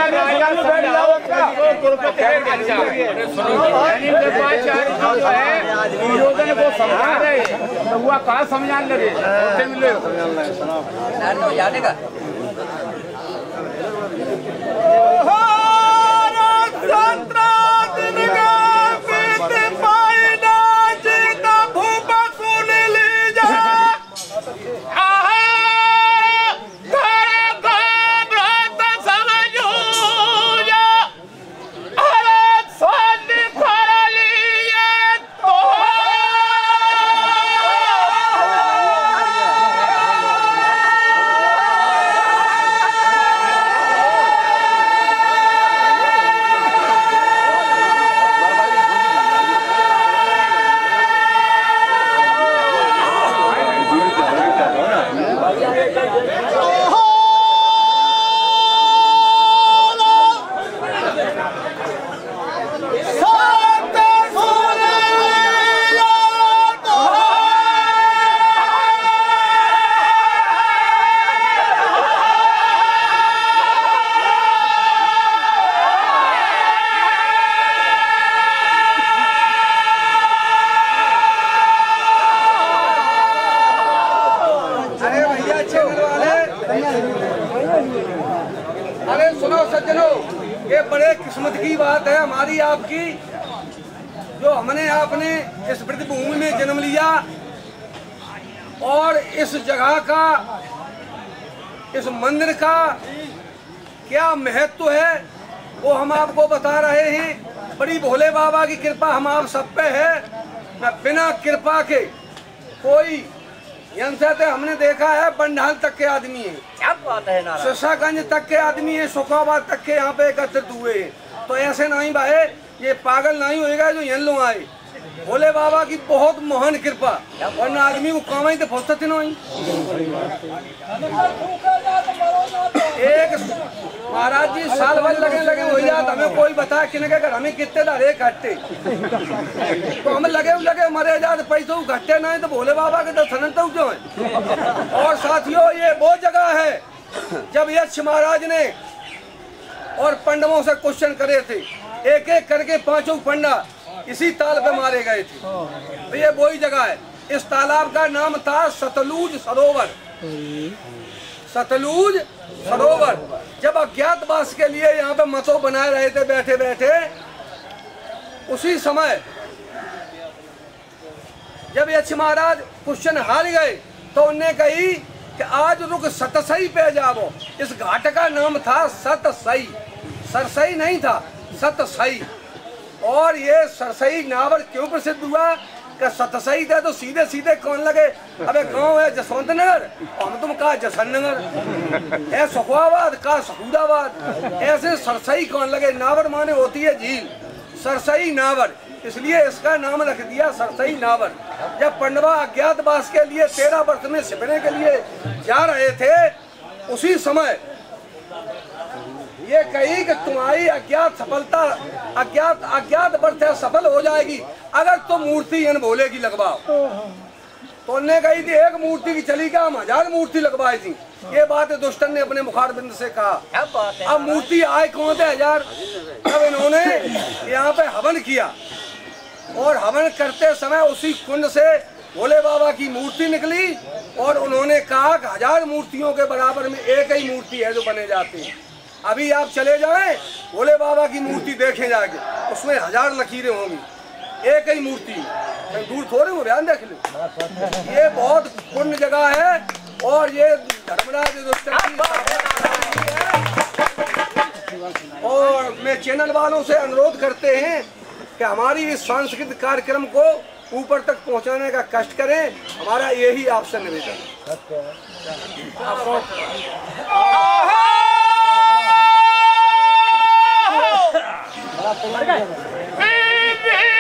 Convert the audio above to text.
समझा रहे हुआ कहा समझाने लगे अरे सुनो सज्जनों, ये बड़े किस्मत की बात है हमारी आपकी, जो हमने आपने इस पृथ्वी में जन्म लिया और इस जगह का, इस मंदिर का क्या महत्व है वो हम आपको बता रहे हैं। बड़ी भोले बाबा की कृपा हम आप सब पे है, न बिना कृपा के कोई से हमने देखा है बंडाल तक के आदमी है, क्या बात है, सिरसागंज तक के आदमी है, सुखाबाद तक के यहाँ पे एकत्रित हुए हैं। तो ऐसे नहीं भाई, ये पागल नहीं होएगा जो यहाँ लोग आए। भोले बाबा की बहुत महान कृपा, वरना आदमी को काम ही तो फुर्सत नहीं। एक महाराज जी साल भर लगे हो जाता, हमें कोई बता कि अगर हमें कितने दारे घटते तो हम लगे मरे जाते, पैसों घटते नहीं तो भोले बाबा के दर्शन तो क्यों है। और साथियों, ये वो जगह है जब यक्ष महाराज ने और पंडवों से क्वेश्चन करे थे, एक एक करके पांचों पंडा इसी ताल पे मारे गए थे। तो ये वही जगह है। इस तालाब का नाम था सतलुज सरोवर। सतलुज सरोवर। जब अज्ञातवास के लिए यहाँ पे मतों बनाए रहे थे बैठे बैठे, उसी समय जब यक्ष महाराज क्वेश्चन हार गए तो उन्हें कही कि आज रुक सतसई पे जाओ। इस घाट का नाम था सतसई, सरसई नहीं था, सतसई। और ये सरसई नावर क्यों प्रसिद्ध हुआ कि सतसई थे तो सीधे सीधे कौन लगे, अबे गांव है जसवंत नगर, हम तुम कहा जसन नगर है, सुखाबाद का सखूदाबाद, ऐसे सरसई कौन लगे। नावर माने होती है झील, सरसई नावर, इसलिए इसका नाम रख दिया सरसई नावर। जब पंडवा अज्ञातवास के लिए 13 वर्ष में छिपने के लिए जा रहे थे, उसी समय ये कही कि तुम्हारी अज्ञात सफलता अज्ञात वर्ष सफल हो जाएगी अगर तुम मूर्ति इन भोले की लगवाओ। तो उन्होंने कही थी एक मूर्ति की चली क्या, हम 1000 मूर्ति लगवाई थी। ये बात दुष्टन ने अपने मुखारबिंद से कहा। अब मूर्ति आए कौन थे 1000। तब इन्होंने यहाँ पे हवन किया और हवन करते समय उसी कुंड से भोले बाबा की मूर्ति निकली और उन्होंने कहा कि 1000 मूर्तियों के बराबर में एक ही मूर्ति है जो बने जाती है। अभी आप चले जाएं भोले बाबा की मूर्ति देखें जाके, उसमें 1000 लकीरें होंगी, एक ही मूर्ति, दूर थोड़े हो, ध्यान देख लो। ये बहुत पुण्य जगह है और ये धर्मराज और मैं चैनल वालों से अनुरोध करते हैं कि हमारी इस सांस्कृतिक कार्यक्रम को ऊपर तक पहुंचाने का कष्ट करें, हमारा यही आपसे निवेदन है।